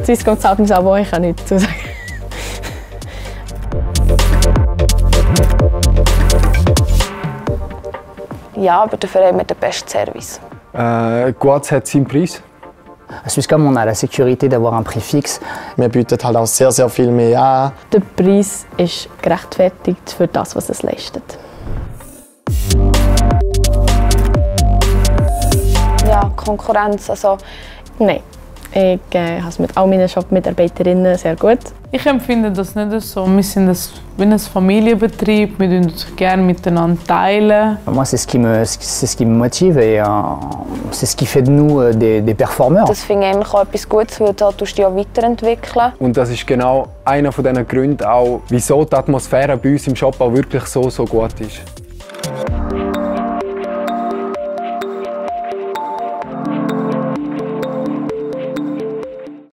Swisscom zahlt mir das Abo, ich kann nichts dazu sagen. Ja, aber dafür haben wir den besten Service. Guads hat seinen Preis. À Swisscom, on a la sécurité d'avoir un prix fixe. Wir bieten halt auch sehr, sehr viel mehr an. Der Preis ist gerechtfertigt für das, was es leistet. Ja, Konkurrenz, also... Nein, ich habe es mit all meinen Shop-Mitarbeiterinnen sehr gut. Ich empfinde das nicht so. Wir sind wie ein Familienbetrieb, wir teilen gerne miteinander teilen. Moi, c'est ce qui me motive et c'est ce qui fait de nous des performeurs. Das finde ich eigentlich auch etwas Gutes, weil du dich auch weiterentwickeln. Und das ist genau einer dieser Gründe, auch, wieso die Atmosphäre bei uns im Shop auch wirklich so gut ist.